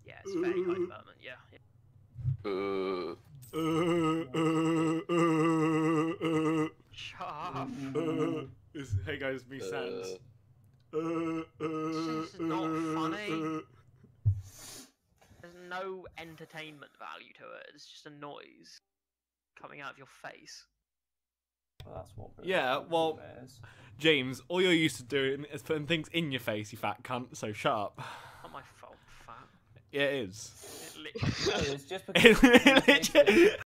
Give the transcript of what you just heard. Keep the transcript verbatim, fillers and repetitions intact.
Yeah, it's very high development. Yeah. yeah. Uh, Uh, uh, uh, uh, Shut up. uh, it's- hey guys, me Sans. Uh, uh, This is not uh, funny. uh, There's no entertainment value to it. It's just a noise coming out of your face. Well, that's what. Yeah, well- Is. James, all you're used to doing is putting things in your face, you fat cunt, so shut up. Not my fault, fat. Yeah, it is. It literally. No, it's just because. It literally-